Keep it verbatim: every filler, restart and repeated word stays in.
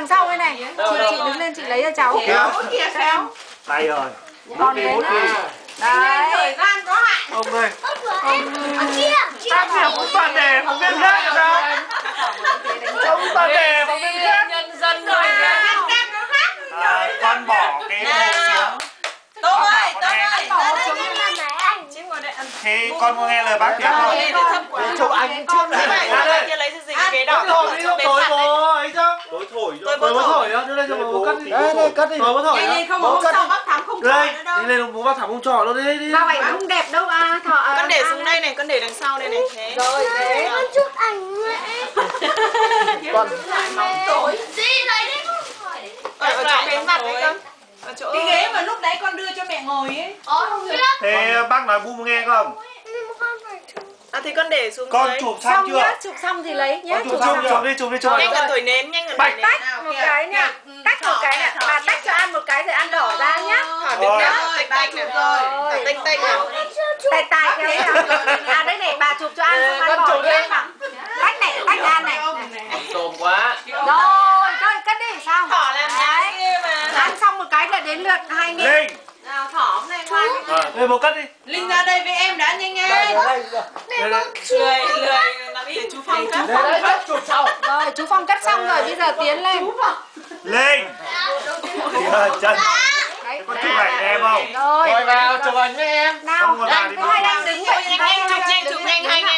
đằng sau đây này. Chị chị đứng lên chị lấy cho cháu. Kìa xem. Đây rồi. Còn đến đấy. Thời gian có hạn. Ông ơi. Ở kia. Các việc cũng toàn đề phóng viên khác rồi sao? Không toàn đề phóng viên khác. Nhân dân rồi nha. À, con bỏ cái hộp xuống. Tốt ơi, tốt ơi. Bỏ xuống như này này anh. Thế con có nghe lời bác tiếng không? Chụp ảnh trước này. đã. Kia lấy gì cái đỏ. Thổi đi, thổi bố ấy chứ. Tối thổi Tôi Bố bố thổi á, đưa lên cho bố cắt đi. Đây, đây, cắt đi. Bố thổi á. Không hôm sau bác Thắm không Đây, trò nữa đâu. đi lên bố bác Thắm không trò luôn đi đi. Bao ảnh không đẹp đâu à, thọ. Con để xuống đây này, con để đằng sau đây này thế. Rồi thế. Con chụp ảnh mẹ. Con Tối gì lấy đấy con hỏi. Ở chỗ cái mặt đấy con. Ở chỗ cái ghế mà lúc đấy con đưa cho mẹ ngồi ấy. Ờ không biết. Thế bác nói bu nghe không? À thì con để xuống Con dưới. chụp xong Xong chưa? nhá, chụp xong thì lấy nhá. Con chụp xong chưa? Chụp đi, chụp đi, chụp Nhanh ảnh. gần thổi nến, nhanh gần Bạch thổi nến. Tách một cái nha. Tách một cái này, bà tách cho ăn một cái rồi ăn đỏ ra nhá. Thỏ đứng ra, tách tách này. Thỏ tách tách này. Tài tài cái đấy. À đấy này bà chụp cho ăn xong ăn bỏ nhá. Tách này, tách ra này. Tôm quá. Rồi, cất cất đi xong. Thỏ làm nhà kia mà. Ăn xong một cái là đến lượt hai nghìn. Linh. Nào thỏ này khoan. Đây bố cắt đi. Linh ra đây với em đã nhanh đây, nhanh. đây, đây. Đây đây. Lười lười làm để chú Phong cắt. Đây, đây, chụp sau. Rồi, chú Phong cắt xong rồi, bây giờ tiến lên. Linh. Kìa chân. Đấy, Con chụp ảnh em không? rồi. Rồi vào chụp ảnh với em. Nào, Xong rồi bà anh đi cứ mua. hai anh đứng vậy. Nhanh nhanh chụp nhanh chụp nhanh hai